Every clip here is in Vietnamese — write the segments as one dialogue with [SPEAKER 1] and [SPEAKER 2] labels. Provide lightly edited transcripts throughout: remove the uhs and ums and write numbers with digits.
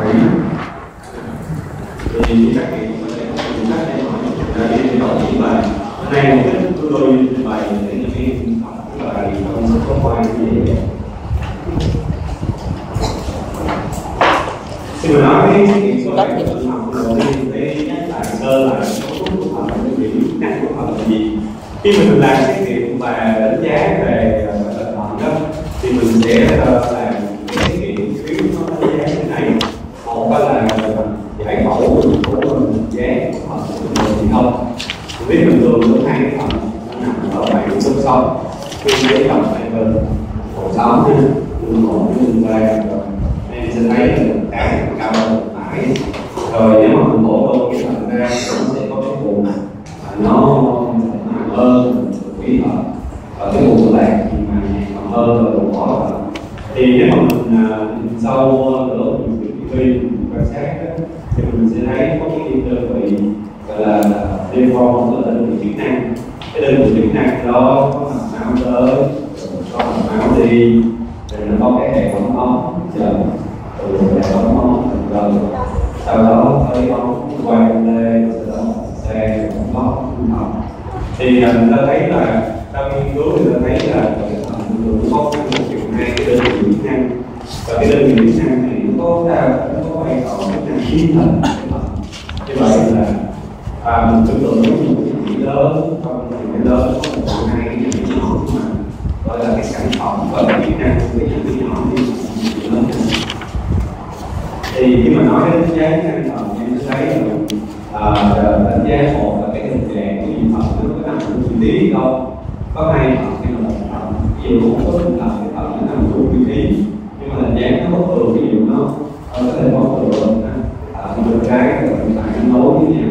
[SPEAKER 1] thì các vị các em hỏi đi đọc trình bày. Hôm nay một cái tôi trình bày để những cái bài không có quan gì vậy. Khi mà nói cái chuyện số này tự học rồi để nhắc lại sơ lại cấu trúc của học cái việc chức năng của học là gì. Khi mình làm xét nghiệm và đánh giá về bệnh học đó thì mình sẽ làm cái xét nghiệm phiếu nó đánh giá như thế này. Một là giải phẫu của dán của học thì không. Mình biết bình thường có hai cái phần nó nằm ở bảy xương sống, khi giấy đọc này gần cổ sống ha, lưng cổ với lưng vai rồi em sẽ thấy là cái cao hơn mãi. Rồi nếu mà mình bổ luôn cái phần ra nó sẽ có cái vùng nó nặng hơn kỹ thuật, và cái vùng của bạn thì mà còn hơn và độ khó hơn. Thì nếu mà mình sâu nữa mình quan sát đó, thì mình sẽ thấy có cái đơn vị gọi là liên quan tới đơn vị chức năng. Cái đơn vị chức năng đó có mạch máu tới, có mạch máu đi, rồi nó có cái hệ thống ống chờ, rồi hệ thống ống gần, sau đó tới ống quay lên, sau đó xe ống ống. Thì người ta thấy là trong nghiên cứu người ta thấy là có hai cái đơn vị chức năng, và cái đơn vị chức năng này nó có vai trò chức năng khí thần. Như vậy là mình tưởng tượng với một cái chỉ lớn, trong cái lớn có một hai cái chỉ nhỏ mà gọi là cái sản phẩm và cái chức năng của cái chỉ nhỏ như lớn. Thì khi mà nói đến đánh giá chức năng thần, em sẽ thấy là đánh giá một là cái hình dạng của dị phần nó có nằm trong vị trí đâu, có hai phần hay là một phần. Ví dụ cũng có là cái phần nó nằm trong vị trí, nhưng mà hình dáng nó bất thường, ví dụ nó có thể có thường bên trái rồi phải nối với nhau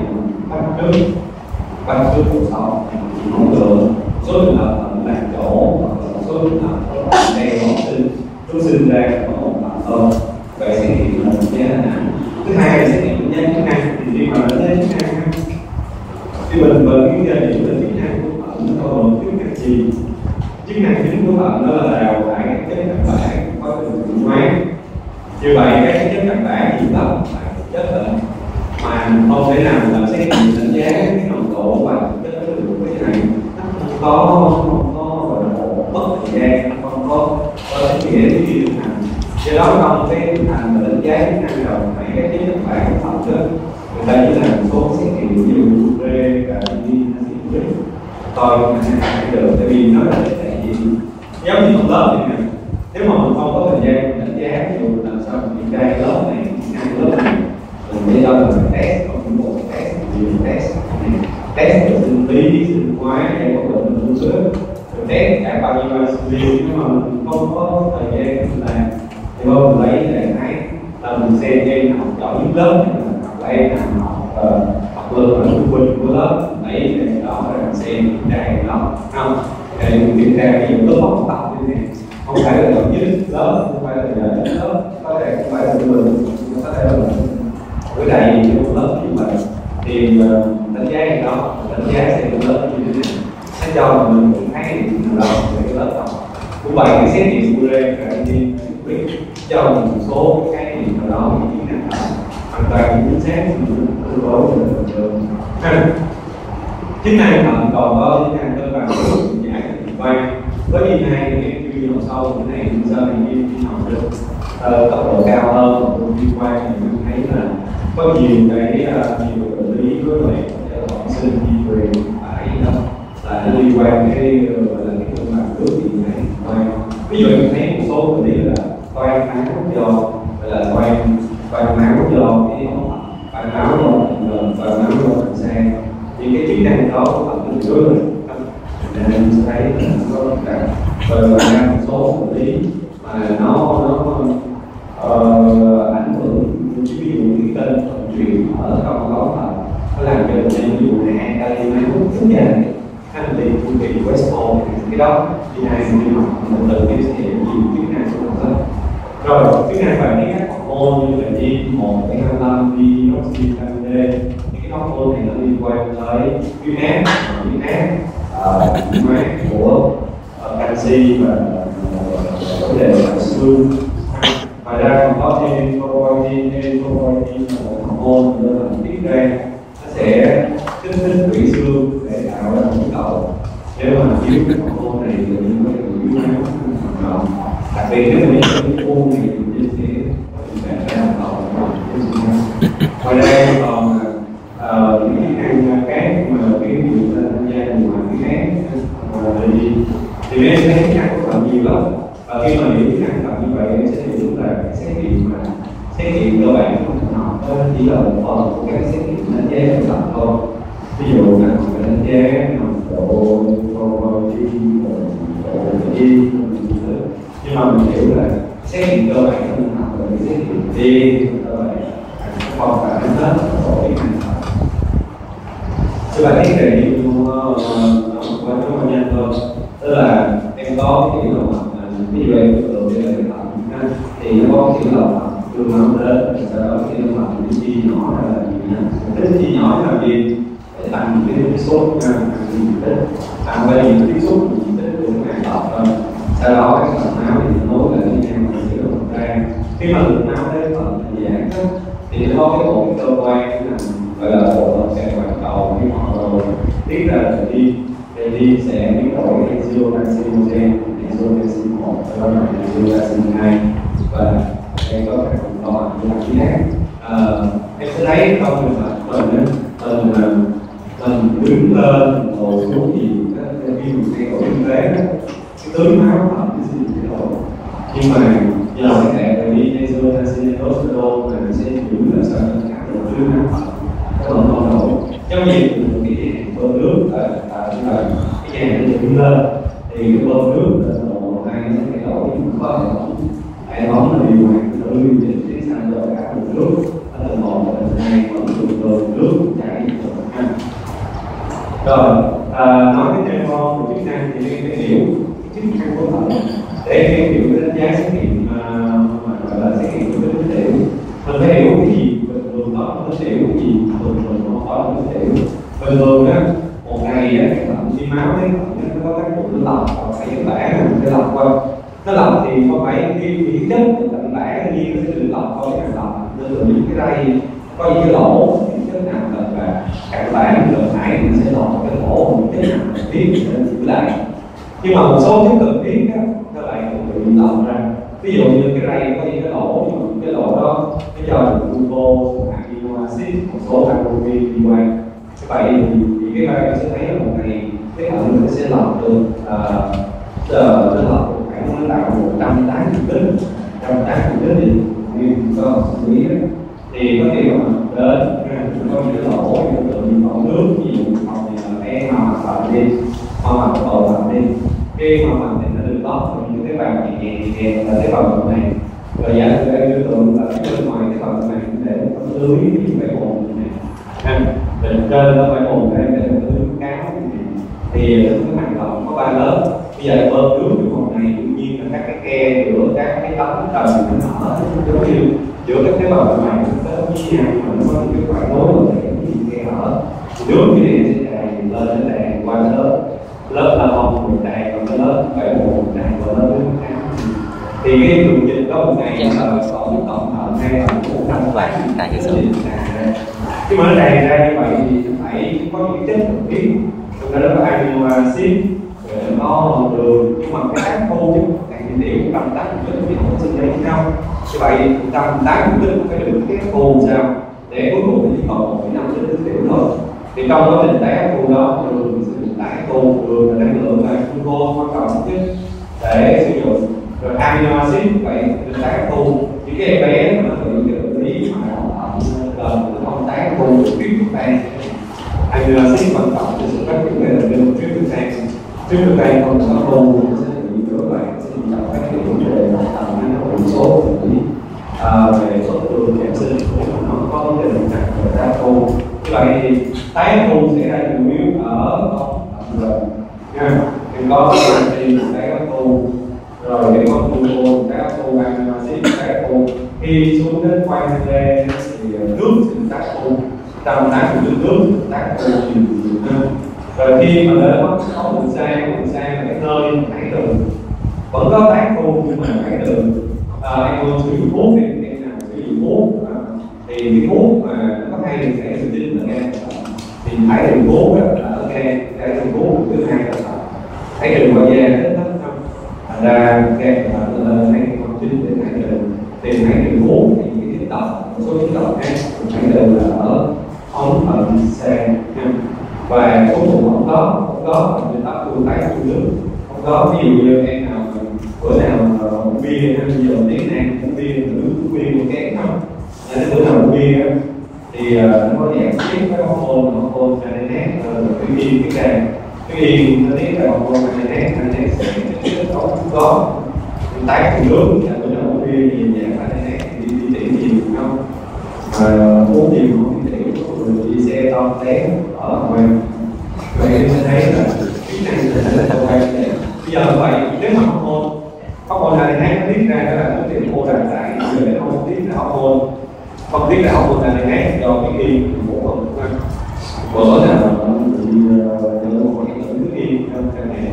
[SPEAKER 1] bắt trước cuộc sống không được. Số trường hợp là chỗ hoặc là số trường hợp có đeo học sinh ra có một phần hơn. Vậy xét nghiệm là đánh giá là thứ hai là xét nghiệm đánh giá chức năng. Thì khi mà đánh giá chức năng thì mình cái giai đoạn là chức năng của thận nó bao gồm chức năng gì? Chức năng chính của thận đó là đào thải các chất cặn bã có trình chuyển hóa. Như vậy các chất cặn bã gì đó là chất định mà không thể nào là xét nghiệm đánh giá cái nồng độ và chất lượng cái này không có gọi là mất thời gian, không có ý nghĩa cái gì thực hành. Do đó trong cái thực hành và đánh giá chức năng đầu phải các chất cặn bã của thận đó, người ta chỉ làm một số xét nghiệm như UV và UV thôi mà sẽ được, tại vì nó là cái gì giống như phần lớp này nè. Nếu mà mình không có thời gian đánh giá, ví dụ làm sao mình kiểm tra lớp này, năng lớp này, mình đi đâu là phải test, không có test, nhiều test về sinh lý, sinh hóa, hay có bệnh mình thu xếp, rồi test cả bao nhiêu ICU, nhưng mà mình không có thời gian làm, thì mình lấy để thấy là mình xem em học giỏi nhất lớp này, hoặc là em học lực ở trung bình của lớp, lấy để đó rồi mình xem kiểm tra đó, không? Để mình kiểm tra ví dụ lớp học tập như thế này, không phải là giỏi nhất lớp, không phải là giỏi nhất lớp, có thể không phải là trung bình, có thể là với đại diện của lớp như vậy. Thì đánh giá gì đó, đánh giá xem lớp như thế này, nó cho mình một khái niệm nào đó về cái lớp học. Cũng vậy, cái xét nghiệm URE và đi quyết cho mình một số cái khái niệm nào đó về kỹ năng học hoàn toàn chính xác, tương đối được. Chức năng thận còn có chức năng cân bằng giải thận quang. Với như này thì em chuyên vào sâu cái này sau này đi học được tốc độ cao hơn, liên quan thì mình thấy là có nhiều cái nhiều bệnh lý rối loạn bẩm sinh di truyền phải đó là nó liên quan cái gọi là cái cân bằng nước thì này quang. Ví dụ mình thấy một số bệnh lý là toan máu do gọi là toan máu do cái toan máu do toan máu do bệnh sang, những cái chức năng đó của thận nó rối loạn nên mình sẽ thấy là nó có cả rồi ngoài ra một số bệnh lý mà nó ảnh hưởng, ví dụ cái kênh vận chuyển ở trong đó là nó làm cho bệnh nhân ví dụ hạn kali máu kéo dài, hay là tiền chu kỳ Westphal, cái đó thì hai người học một từ cái sẽ nhiều chức năng của nó. Rồi chức năng phải biết các hormone như là G1, G25, Deoxyribonucleic D, những cái hormone này nó liên quan tới huyết áp của canxi và vấn đề là xương. Ngoài ra còn có thêm protein, là một hormone nên là tiết ra, nó sẽ kích thích tủy xương để tạo ra một cầu. Nếu mà thiếu cái hormone này thì những cái yếu máu hoạt động, đặc biệt nếu mà những u thì sẽ ra một cầu. Ngoài ra còn những cái năng khác mà cái ví dụ là tham gia ngoài cái khác thì mấy em thấy năng có phần nhiều lắm. Và khi mà những năng tập như vậy em sẽ hiểu là cái xét nghiệm cơ bản nó chỉ là một phần của các xét nghiệm đánh giá tự lập thôi. Ví dụ là đánh giá nồng độ protein, độ chi, nhưng mà mình hiểu là xét nghiệm cơ bản của mình học là cái xét nghiệm đi cơ bản không phải hết của cái năng tập. Các bạn thấy cái này quan trọng nhanh hơn, tức là em có cái kiểu là ví dụ em tưởng tượng như là tập thì nó có kiểu là tương ứng đến sau đó khi nó làm cái chi nhỏ là gì nhá, cái chi nhỏ là gì để tăng cái tiếp xúc tăng với những tiếp xúc diện tích của cái tập thôi. Sau đó cái phần máu thì nó nối lại với nhau và sẽ được ra. Khi mà lượng máu đến phần giãn thì nó có cái bộ cơ quan gọi là bộ sẽ hoàn cầu với họ rồi tiết ra là đi sẽ biến đổi angiotensin angiotensin 1 sau đó là angiotensin 2 và em có thể còn gọi là khí khác. Em sẽ thấy trong trường hợp mình đứng lên ngồi xuống thì cái viêm thay đổi kinh tế cái tưới máu thẩm sẽ bị thay đổi, nhưng mà nhờ cái hệ về đi angiotensin aldosterone mà mình sẽ giữ là sao cho các độ tưới máu thẩm nó vẫn còn đổi giống như cái bơm nước là cái nhà nó đứng lên thì cái bơm nước là độ hai nó sẽ thay đổi, nhưng mà có hệ thống là điều hành nó lưu trình cái sang cho các nguồn nước ở tầng 1 và tầng 2 vẫn được nước chảy rồi. Nói cái thêm con về chức năng thì em phải hiểu chức năng của thận để em hiểu cái đánh giá xét nghiệm mà gọi là xét nghiệm của cái tiểu. Mình phải hiểu cái gì bình thường có cái tiểu, cái gì bình thường không có cái tiểu. Bình thường á một ngày á thận đi máu đấy nó có các bộ nó lọc và phải nhân bản mình phải lọc qua. Nó lọc thì không phải cái chất tận bản nhiên nó sẽ tự lọc thôi, cái lọc nên là những cái đây có những cái lỗ những chất nào là cặn bản lượng hải mình sẽ lọc cái lỗ những chất nào cần thiết để giữ lại. Nhưng mà một số chất cần thiết á các bạn cũng bị lọc ra, ví dụ như cái đây có những cái lỗ, nhưng mà cái lỗ đó nó cho glucose, amino acid, một số albumin đi qua. Vậy thì cái này sẽ thấy là một ngày cái thận nó sẽ lọc được nó lọc được khoảng tạo 180 lít, 180 lít thì có xử lý thì có thể mà đến có những cái lỗ như tự nhiên bỏng nước, ví dụ phòng này là cái màu mặt thận đi, màu mặt bầu thận đi, cái màu mặt thì nó được lót vào những cái bào nhẹ là cái bào thận này, rồi giả sử đây đối tượng là bên ngoài cái bào thận này để có lưới như vậy bồn này, bên trên nó phải bồn đây để có lưới cáo thì cái mặt thận có 3 lớp. Bây giờ bơm nước từ phòng này tự nhiên là các cái ke giữa các cái tấm trần nó nở giống như giữa các tế bào bên ngoài nó với nhau mà nó có những cái khoảng nối và cái ke hở, nước cái này sẽ tràn lên đến đàn qua lớp là bông một đàn, còn cái lớp phải một đàn và lớp nước khác thì cái đường dịch đó một ngày là tổng thận hay là 180
[SPEAKER 2] tại cái số
[SPEAKER 1] khi mà nó tràn ra như vậy thì phải có những chất cần thiết, trong đó có amino acid, nó đường, nhưng mà cái tán khô chứ càng tiểu 180 lít thì không sinh ra nhau. Như vậy 180 lít phải được cái khô sao để cuối cùng thì chỉ còn 1,5 lít tiểu thôi. Thì trong quá trình tái hấp thu đó đường sẽ được tái hấp thu, đường là năng lượng là glucose quan trọng nhất để sử dụng. Rồi amino acid vậy được tái hấp thu. Những cái em bé mà tự lý mà nó không tái hấp thu được tryptophan. Amino acid quan trọng để sự phát triển về đường tryptophan. Tryptophan không có hô nó sẽ bị rối loạn, sẽ bị gặp phát triển về tầm nó bị số về số đường kém sinh nó có vấn đề nặng về tái hấp thu. Như vậy thì tái hấp thu sẽ ra chủ yếu ở rồi nha, thì có protein tái hấp thu, rồi thì có glucose tái hấp thu, amino acid tái hấp thu. Khi xuống đến quanh lên thì nước sẽ tái hấp thu, 180 lít nước tái hấp thu nhiều hơn. Rồi khi mà lên có đường sang là cái nơi thải đường vẫn có tái thu nhưng mà thải đường em sử dụng thuốc thì em nào sử dụng thuốc thì cái thuốc mà nó có hai đường chảy sự chính là gan thì thấy đường thuốc là ở gan, cái đường thuốc thứ hai là thấy đường qua da rất thấp không, thành ra gan là thấy con chính để thấy đường tìm thấy đường thuốc thì cái chứng tỏ một số chứng tỏ khác thấy đều là ở ống thận xe và cuối cùng không có người ta tôi thấy tôi nước không có, ví dụ như em nào bữa nào uống bia hay giờ tiếng ăn uống bia uống bia uống kém không, nên bữa nào uống bia thì nó có giảm tiếp cái hormone ADH cái yên cái càng cái yên nó biết là hormone ADH sẽ có tái cùng nước, bữa nào uống bia nhiều giảm ADH thì đi chỉ nhiều không, uống nhiều không đi chỉ đi xe to té ở ngoài vậy em sẽ thấy là cái này là không phải bây giờ vậy nếu mà hormone ADH nó tiết ra đó là nó tiết hormone đàn tại giờ nó không tiết ra hormone không tiết ra hormone ADH do cái yên của bữa nào nó bị một cái nước yên trong cái này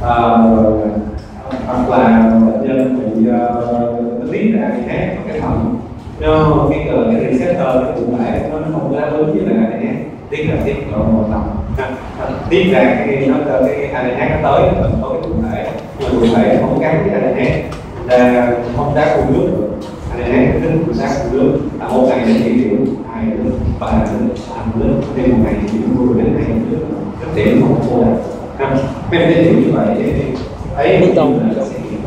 [SPEAKER 1] hoặc là bệnh nhân bị tiết ra ADH cái thận nó cái receptor cái cụ thể nó không có lớn với lại ADH tiết ra tiết ở một tầm tiết ra cái nó cái ADH nó tới mình có cái cụ thể nhưng mà cụ thể không gắn với ADH là không đá cùng nước được, ADH tính của đá cùng nước là một ngày để chỉ hiểu 2 nước 3 nước 5 nước thêm một ngày chỉ hiểu 10 đến 20 nước rất tiện không cô mấy em hiểu như vậy thì thấy nước đông là sẽ hiện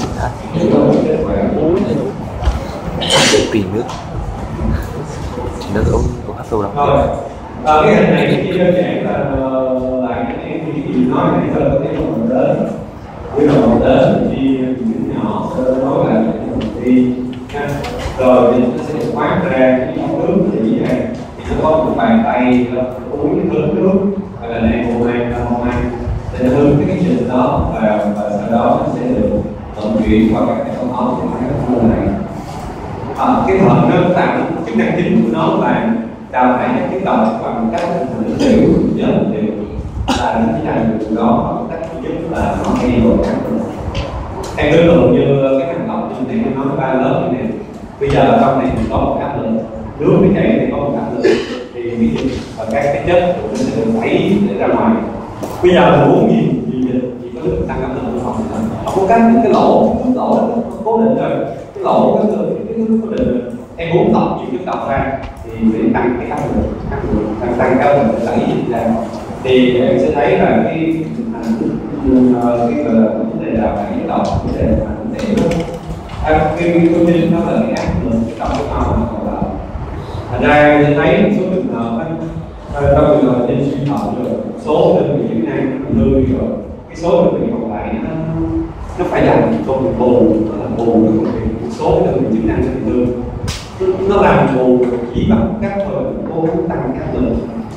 [SPEAKER 2] tiền nước nó cũng hấp thu lắm.
[SPEAKER 1] Cái hình này chỉ đơn giản là lại cái em gì nói nãy giờ có cái phần lớn cái phần lớn đi những nhỏ nói là đi rồi thì nó sẽ được quán ra cái nước thì vậy thì nó có một bàn tay uống cái hớt nước hoặc là này một này để hương cái trình đó và sau đó nó sẽ được vận chuyển qua các hệ thống ống của cái khu này. Cái thận nó tạo chức năng chính của nó là đào thải các chất độc bằng cách nước tiểu nhớt đều là những cái hành động đó bằng cách thứ nhất là nó hay rồi các em đối tượng như cái hành động như này nó ba lớp như này, bây giờ trong này thì có một áp lực nước bị chảy thì có một áp lực thì ví dụ và các cái chất nó sẽ được đẩy để ra ngoài. Bây giờ mình uống gì chỉ có nước tăng áp lực của phòng không có cái lỗ nó cố định rồi, cái lỗ cái nước cố định rồi, em uống tổng nhiều chất độc ra thì để tăng cái áp lực tăng cao lực để đẩy ra thì em sẽ thấy là cái vấn đề là cái độc vấn đề là cái thông tin nó là cái áp lực trong cái máu là thành ra em sẽ thấy một số trường hợp trong trường hợp trên suy thận rồi số đơn vị chức năng lương rồi cái số đơn vị còn lại nó phải làm công việc bù cái công việc số đơn vị chức năng lương nó làm bù chỉ bằng cách thôi cố tăng áp lực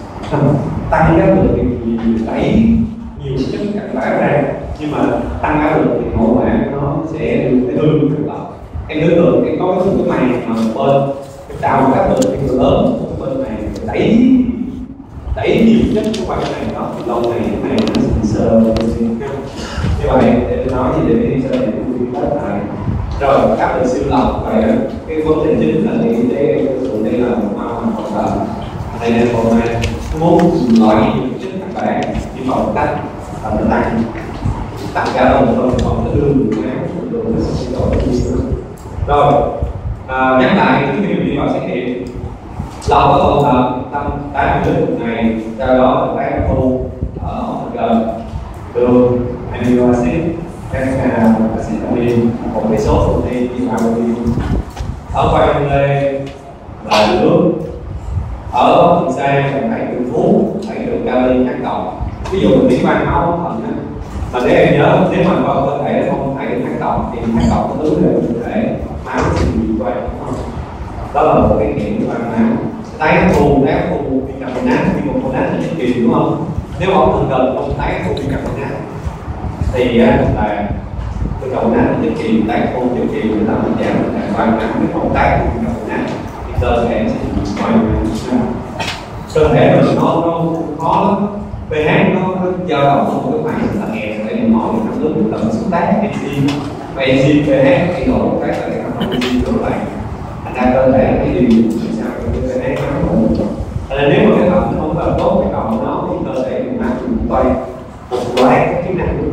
[SPEAKER 1] thì đẩy nhiều chất cặn bã ra nhưng mà tăng áp lực thì hậu quả nó sẽ hư cái độc. Em tưởng tượng cái có cái mày mà một bên cái tạo một áp lực thì lớn một bên này đẩy nhiều chất qua cái này đó lâu này cái này nó sờ như vậy để nói gì để đi sơ thì cũng hết lại rồi áp lực siêu lọc vậy cái vấn đề chính là cái thường đây là một màu hoặc là đây là một này muốn loại nhiều chất các bạn nhưng mà một cách là nó tăng cao hơn rồi còn nó đường nó sẽ đổi rồi nhắc lại cái điều đi vào xét nghiệm lọc có hỗn hợp tâm 80 lít một ngày, sau đó là các thu ở gần đường amino acid các acid amin một cái số protein như protein ở quanh đây là nước ở phần xe cần phải đường thuốc phải đường kali kháng độc ví dụ mình biết ban máu thận á mà để em nhớ nếu mà có cơ thể không phải kháng độc thì kháng độc có thứ là cơ thể máu sẽ bị quay đó là một cái nghiệm của ban máu tái hấp thu bicarbonate bicarbonate là chất kiềm đúng không? Nếu ống thận cần không tái hấp thu bicarbonate thì là bicarbonate là chất kiềm tái hấp thu chất kiềm người ta bị giảm ban máu nếu không tái hấp thu bicarbonate thì cơ thể sẽ bị quay cơ thể mình nó khó lắm pH nó dao động ở một cái khoảng rất là hẹp để mình mọi năng lượng tận xúc tác enzyme và enzyme pH thay đổi một cái là để nó enzyme trở lại thành ra cơ thể cái điều sao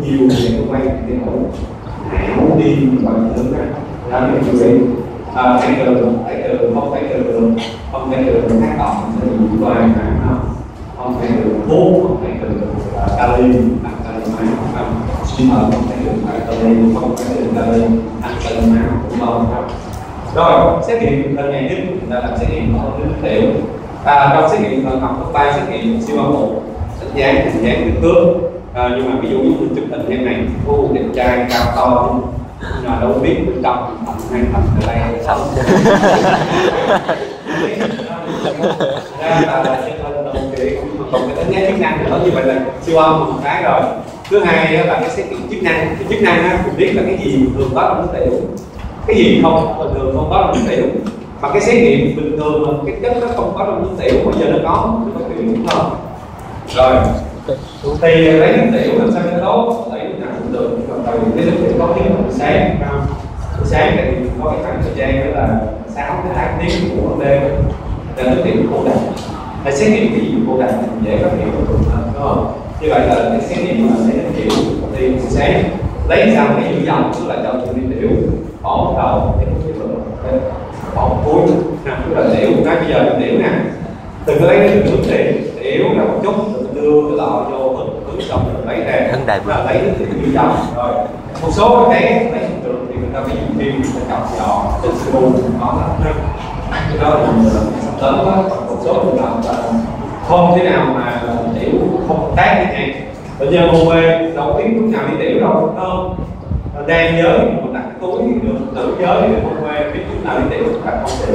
[SPEAKER 1] nhiều thì cơ quan thì nó hãng đi gọi lớn ra để chú ý phải từ không phải từ tác động từ những loài không phải từ thuốc, không phải từ kali sinh phẩm, không phải từ kali, không phải từ kali ăn từ máu cũng không. Rồi xét nghiệm đơn giản nhất là làm xét nghiệm ở nước tiểu. Trong xét nghiệm thần học có 3 xét nghiệm siêu âm một hình dáng kích thước. Nhưng mà ví dụ như chụp hình em này, cô đẹp trai cao to nhưng mà đâu biết bên trong thận hay thận từ đây sống ra là trên hình đồng kỳ còn cái đánh giá chức năng nữa, như vậy là siêu âm một cái rồi. Thứ hai là cái xét nghiệm chức năng. Thì chức năng cũng biết là cái gì thường có trong nước tiểu, cái gì không bình thường không có trong nước tiểu. Mà cái xét nghiệm bình thường mà cái chất nó không có trong nước tiểu bây giờ nó có tiểu đúng không? Rồi thì lấy nước tiểu làm sao cho nó tốt, lấy lúc nào cũng được. Còn tại vì cái nước tiểu có tiếng sáng sáng thì có cái khoảng thời gian đó là 6 đến 8 tiếng của đêm là nước tiểu khô đặc. Để xét nghiệm cái gì khô đặc dễ phát hiện được đúng không? Như vậy là cái xét nghiệm mà lấy nước tiểu thì sáng lấy sao cái dự dòng tức là cho nước tiểu bỏ đầu cái nước tiểu bỏ cuối tức là tiểu cái bây giờ nước tiểu nè, đừng có lấy nước tiểu ra một chút đưa cái lọ vô hứng xong rồi lấy ra là lấy nước tiểu dự dòng. Rồi một số cái té lấy được thì người ta phải dùng phim người ta chọc nhỏ trên siêu có là cái đó là lớn quá. Một số trường hợp là không thế nào mà tiểu không tác như này. Bệnh nhân hôn mê đâu biết lúc nào đi tiểu đâu không? Đang giới một đặt túi được tự giới thì hôn mê biết lúc nào đi tiểu và không tiểu.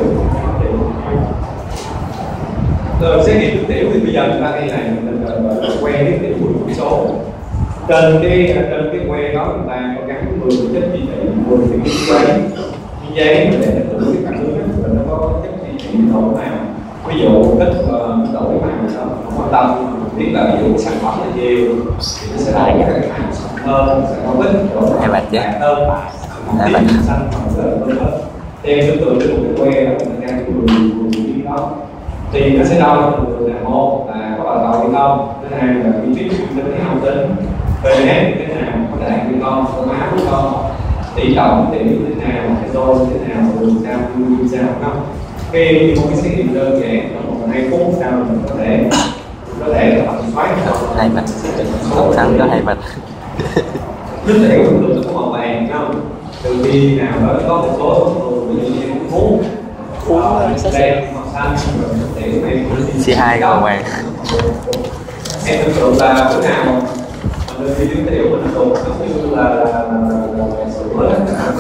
[SPEAKER 1] Rồi xét nghiệm nước tiểu thì bây giờ chúng ta đây này mình quen nước tiểu một số trên cái que đó chúng ta có gắn 10 chất chỉ thị, 10 cái giấy để tự cái phản ứng và nó có chất chỉ thị độ nào, ví dụ kết đổi màu đó không quan tâm, biết là ví dụ sản phẩm là nhiều thì nó sẽ đổi cái màu hơn, sẽ có ít độ bạc hơn, xanh hơn. Thì em tưởng tượng trên một cái que đó mình đang 10 viên đó thì nó sẽ đo được là một là có bà cầu hay không, thứ hai là vị trí tính cái không tính, pH như thế nào, có đạn hay không, có máu hay không, tỷ trọng tỷ như thế nào, cái đôi như thế nào, đường sao, như sao không. Khi một cái xét nghiệm đơn giản trong một 2 phút sau mình có thể là tầm soát
[SPEAKER 2] hai mặt không sao có hai mặt.
[SPEAKER 1] Nước tiểu thường có màu vàng không? Từ khi nào đó có một số ví dụ như uống đen màu xanh tiểu này
[SPEAKER 2] C2 có màu vàng.
[SPEAKER 1] em tưởng tượng là bữa nào mình đi nước tiểu mình tụt giống như là sữa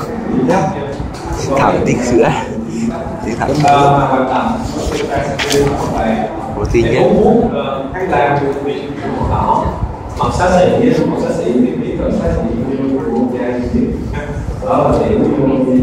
[SPEAKER 2] Thẩm tiết sữa thẩm protein nhé.
[SPEAKER 1] hay là đỏ màu xá xị thì biết rồi, xá xị như đó là tiểu nước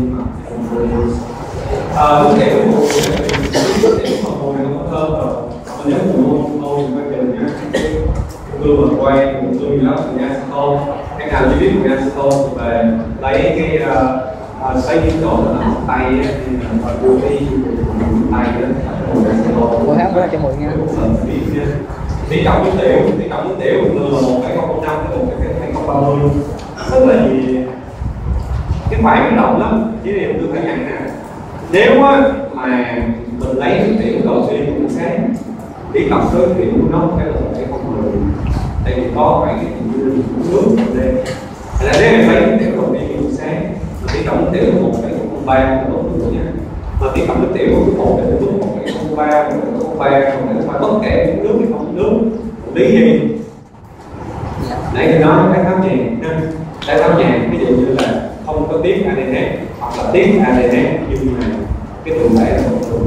[SPEAKER 1] tiểu mà môi nó có thơm rồi mình nhớ môi mình phải dùng nhá gương mà quay một gương gì đó từ acetone, cái nào chỉ biết từ acetone thì về lấy cái xoay nhiệt độ là tay thì là vô đi tay đó
[SPEAKER 3] cô hát với cho mọi người
[SPEAKER 1] tỷ trọng nước tiểu gương là 1,05 đến 1,30, tức là gì cái khoảng biến động lắm. Chỉ điều tôi phải nhận nè, nếu mà mình lấy nước tiểu đầu tiên của sáng tỷ trọng đối tiểu nó phải là 1,0, tại vì có khoảng cái nước trong đêm. Là nếu mình lấy nước tiểu đầu tiên của sáng tỷ trọng nước tiểu là 1,03 là tốt nhất nha. Mà tỷ trọng nước tiểu của 1,03 không phải bất kể nước hay không nước lý gì. Nãy thì nói cái tháo nhàn ha, cái tháo nhàn ví dụ như là không có tiết ADH hoặc là tiết ADH nhưng mà cái tường thể là một tường.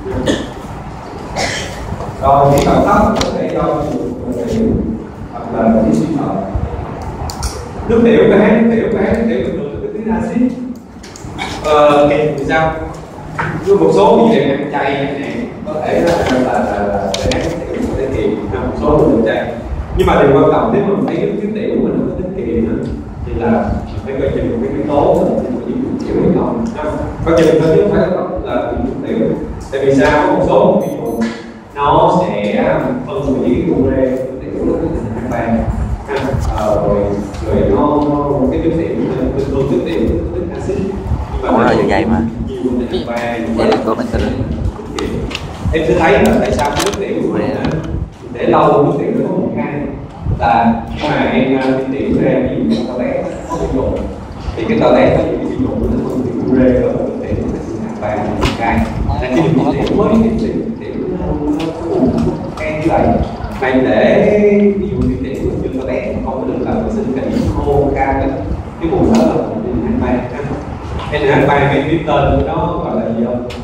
[SPEAKER 1] Rồi cái tầm thấp có thể do hoặc là cái suy thận. Nước tiểu pH thường thường cái tính axit. Kèm thì sao? Như một số ví dụ ăn chay này có thể là pH tiểu có thể kìm một số người chay. Nhưng mà điều quan trọng nếu mà mình thấy cái tiểu mình nó có tính kỳ nữa thì là phải coi chừng một cái yếu tố là những tiểu hay không. Coi chừng thôi chứ không phải là những tiểu. Tại vì sao có một số ví dụ nó sẽ phân hủy URE tiểu nó thành vàng rồi rồi nó cái nước tiểu tương đương nước tiểu nước axit.
[SPEAKER 2] Ủa là như vậy mà. Vậy là cô mình tin.
[SPEAKER 1] Em sẽ thấy là tại sao cái nước tiểu để lâu nước tiểu nó có một cái là mà em đi tiểu ra ví dụ như toilet có sử dụng thì cái toilet có những sử dụng nó không tiểu rê đó nước tiểu nó sẽ nặng vàng một cái là khi mình đi tiểu mới đi tiểu nó cái như vậy này để ví dụ đi tiểu trên toilet không có được là sinh cái khô ca cái vùng đó là NH3 cái biết tên của nó gọi là gì không?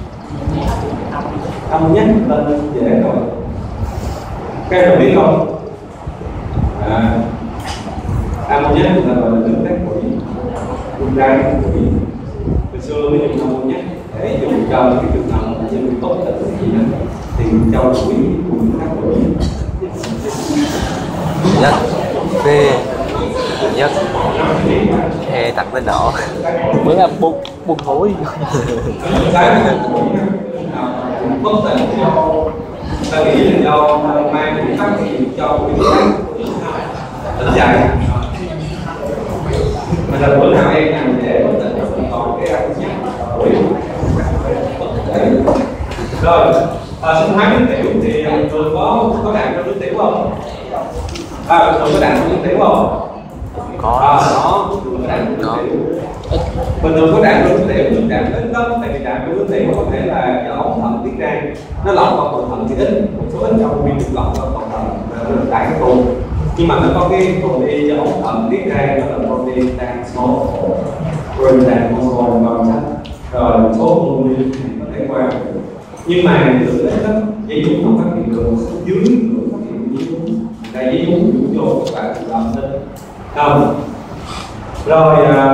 [SPEAKER 1] Âm nhắc tên dễ rồi. Các em biết không? Âm nhắc là gọi là nước tác quỷ, phun ra cái quỷ. Hồi xưa mới dùng âm nhắc để dùng cho cái trường hợp như bị tốt tật gì đó thì cho quỷ cùng tác quỷ.
[SPEAKER 2] Nhất phê nhất he tặng bên nọ
[SPEAKER 3] bữa là buồn thổi
[SPEAKER 1] bất tỉnh ta nghĩ là do mang cái phát hiện cho cái tỉnh dậy mà là bữa nào em làm để bất tỉnh còn cái ăn nhắc rồi sinh hóa nước tiểu thì thường có đạn trong nước tiểu không? Thường có đạn trong nước tiểu không?
[SPEAKER 2] Có.
[SPEAKER 1] Đó, thường có đạn trong nước tiểu. Bình thường có đạn trong nước tiểu, nước đạn ít lắm, tại vì đạn trong nước tiểu có thể là do ống thận tiết ra, nó lọc vào cầu thận thì ít, một số ít trong viên được lọc vào cầu thận đại cái tù. Nhưng mà nó có cái protein do ống thận tiết ra, nó là protein tan số, protein hormone còn sách, rồi một số hormone có thể qua. Nhưng mà từ đấy đó, dây dúng không phát hiện được, dưới không phát hiện dây dúng, là dây dúng dụ vô các bạn tự làm lên. Không. Rồi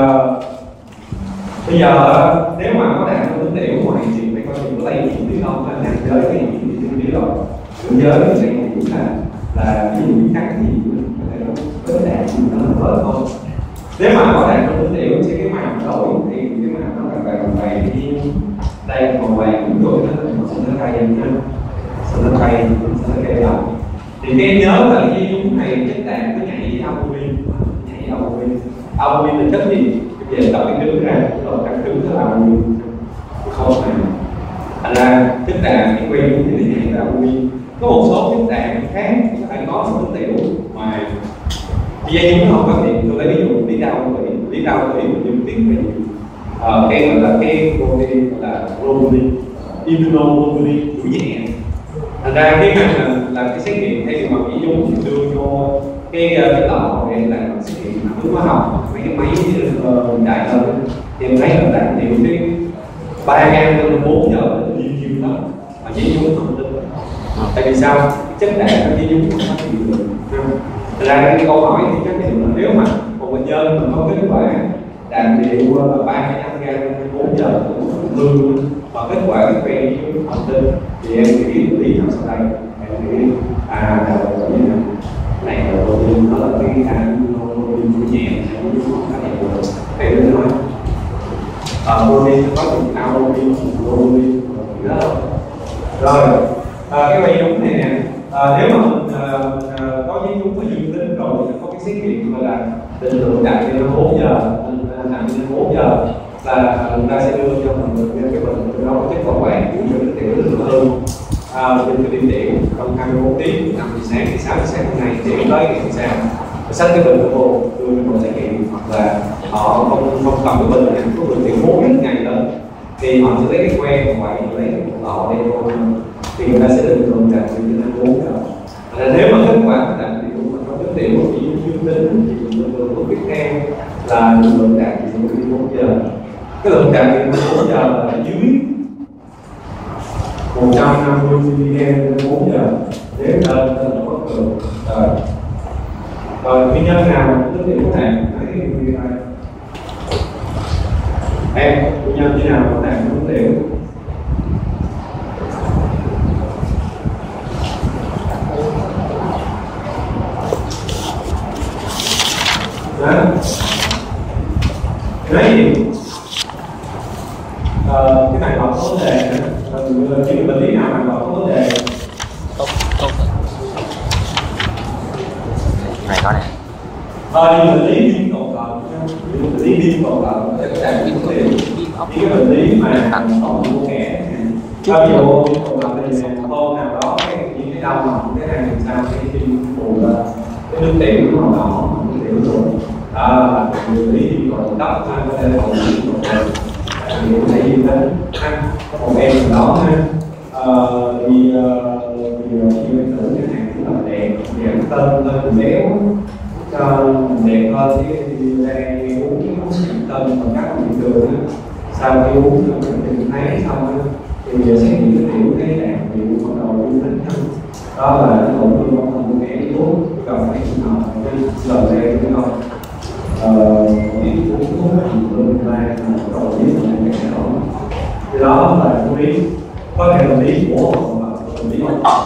[SPEAKER 1] bây giờ nếu mà có đạn trong nước tiểu ngoài thì phải coi chừng có lây nhiễm hay không, là nam giới hay nhiễm thì biết rồi. Nữ giới thì sẽ cũng là ví dụ như cắn gì có thể có đạn nó vỡ thôi. Nếu mà có đạn trong nước tiểu thì cái màng đổi thì cái màng nó là vàng như đây màu vàng cũng rồi nó sẽ nó cay nha, sẽ nó cay lại. Thì các em nhớ là cái dúng này chất đạn nó nhảy với albumin, albumin là chất gì? Bây giờ đọc cái nước ra, rồi các thứ nó là albumin không này. Thành ra chất đạn cái quen thì nó nhảy là albumin. Có một số chất đạn khác có thể có trong nước tiểu mà dây dúng nó không phát hiện. Tôi lấy ví dụ lý đau tủy dùng tiếng về cái gọi là cái protein gọi là globulin, immunoglobulin tuổi nhẹ. Thành ra cái này là cái xét nghiệm thay vì bằng chỉ dung thì đưa vô cái lọ để làm xét nghiệm phản ứng hóa học, mấy cái máy đại hơn thì em thấy là đạt nhiều cái 3 gram đến 4 giờ nhiều lắm mà chỉ dung không được. Tại vì sao? Chất đạn nó chỉ dung không phát hiện được. Thành ra cái câu hỏi thì chắc chắn là nếu mà một bệnh nhân mà có kết quả đạt điều 35 gram đến 4 giờ lương và kết quả cái quen dung thông tin thì em nghĩ lý nào sau đây em nghĩ là này là protein nó là cái protein của nhẹ thầy đã nói protein có những albumin đó. Rồi cái quay nhúng này nè, nếu mà mình có giấy nhúng có dương tính rồi thì có cái xét nghiệm gọi là định lượng đạt đến 4 giờ nặng đến 4 giờ là người ta sẽ đưa cho mình cái bệnh nó có chất bảo quản cũng như tiểu lượng hơn trên cái điểm tiểu trong 21 tiếng 5 giờ sáng thì 6 giờ sáng hôm nay tiểu tới thì sao sách cái bệnh của cô đưa cho cô xét nghiệm hoặc là họ không cầm cái bệnh này có bệnh tiểu 4 ngày lớn thì họ sẽ lấy cái que và lấy cái lọ đây thôi thì người ta sẽ định lượng đạt đến 4 giờ. Nếu mà kết quả đạt tiểu mà có cái tiểu mà chỉ dương tính thì mình lượng tiếp theo là lượng đạt đến 4 giờ. Cái lượng đạt đến 4 giờ là dưới 150 mg đến 4 giờ để lên là bất thường. Rồi nguyên nhân nào nước tiểu có đạn? Thấy cái gì này? Em nguyên nhân như nào có đạn nước tiểu? Đó. Cái gì? Cái này có vấn đề chỉ bệnh lý nào mà có vấn đề
[SPEAKER 2] này có nè
[SPEAKER 1] bệnh lý viêm lý viêm còn lại để có thể viêm tiểu, những cái bệnh lý mà không có kẻ bao giờ còn lại thì hôm nào đó những cái đau lòng cái này làm sao cái phụ cái nước tiểu màu đỏ nước tiểu rồi đó là xử lý còn tóc ha có thể là còn thì thấy gì đó ha có một em đó ha thì khi mình thử cái hàng rất là đẹp dạng tên lên béo cho đẹp hơn thì đang uống tên và các thị trường sau khi uống thì mình thấy xong thì giờ xét nghiệm cái tiểu cái đạn tiểu bắt đầu uống tính hơn đó là cái tổn thương không thành cái thuốc cần phải trường hợp lần đây đúng không biết uống thuốc tương lai rồi biết là cái đó thì đó là cái lý có thể là lý của lý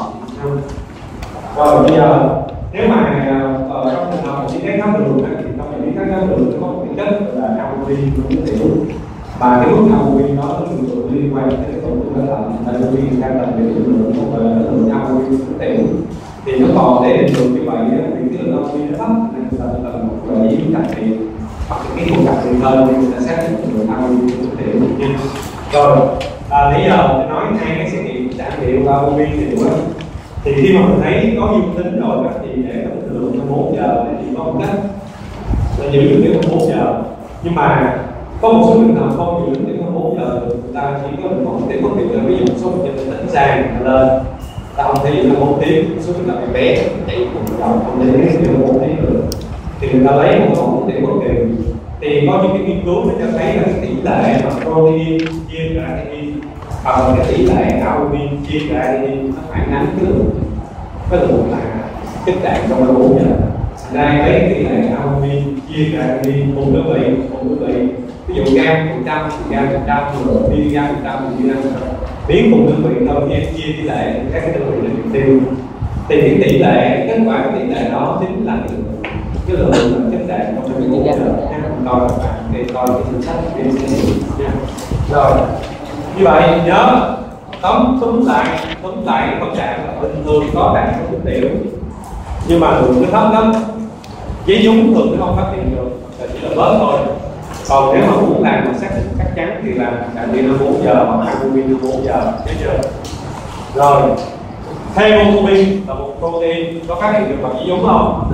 [SPEAKER 1] rồi bây giờ nếu mà trong trường hợp chỉ thấy khám đường thì trong những cái khám đường có một cái chất là albumin của tiểu và cái mức albumin đó nó thường liên quan đến cái tổn thương thận albumin đang làm việc lượng không phải là lượng albumin của tiểu thì nó còn để định lượng như vậy thì cái lượng albumin nó thấp nên là một gợi ý đặc biệt hoặc cái kỹ thuật đặc biệt hơn thì người ta xác định lượng albumin của tiểu nha. Rồi nãy giờ mình nói hai cái xét nghiệm giảm điệu albumin thì khi mà mình thấy có dương tính rồi thì để có lượng 24 giờ thì có một cách là giữ được cái 24 giờ, nhưng mà có một số trường hợp không giữ được 24 giờ người ta chỉ có được một tiếng bất kỳ, ví dụ một số bệnh nhân tỉnh sang lên ta không thể giữ được 1 tiếng, số trường hợp bé chạy cùng đầu không thể giữ được 1 tiếng được thì người ta lấy một tiếng bất kỳ. Thì có những cái nghiên cứu nó cho thấy là cái tỷ lệ mà protein chia creatinine hoặc là cái tỷ lệ albumin chia creatinine nó phản ánh cái lượng là chất đạm trong 24 giờ. Đây lấy tỷ lệ albumin chia creatinine cùng đơn vị ví dụ gam phần trăm rồi mg phần trăm biến cùng đơn vị thôi, chia tỷ lệ các cái đơn vị là mục tiêu thì cái tỷ lệ kết quả cái tỷ lệ đó chính là cái lượng chất đạm trong 24 giờ. Coi các bạn để coi cái chính sách nha. Rồi như vậy nhớ tóm lại cái tâm trạng là bình thường có đạn trong nước tiểu nhưng mà lượng nó thấp lắm, giấy nhúng thường nó không phát hiện được, chỉ là bớt thôi. Còn nếu mà muốn làm mà xác định chắc chắn thì làm đạn điện 24 giờ hoặc albumin 24 giờ, thấy chưa? Rồi hemoglobin là một protein có phát hiện được bằng giấy nhúng không?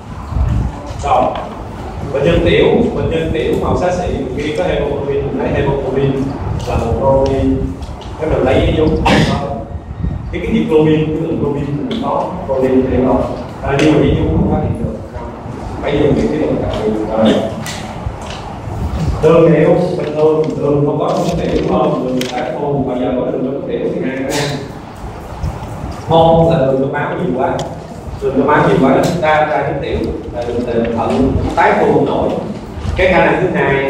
[SPEAKER 1] Rồi bệnh nhân tiểu màu xá xị khi có hemoglobin, lấy hemoglobin là một protein nếu mình lấy giấy nhúng cái globin, cái lượng globin mình có protein để rồi nhưng mà giấy nhúng không phát hiện được, phải dùng cái lượng đặc biệt. Đường tiểu bình thường đường không có trong tiểu không, đường phải khô bao giờ có đường trong tiểu thì ai có ăn khô là đường trong máu nhiều quá, đường trong máu nhiều quá ra trong tiểu là đường thận tái khô nổi. Cái khả năng thứ hai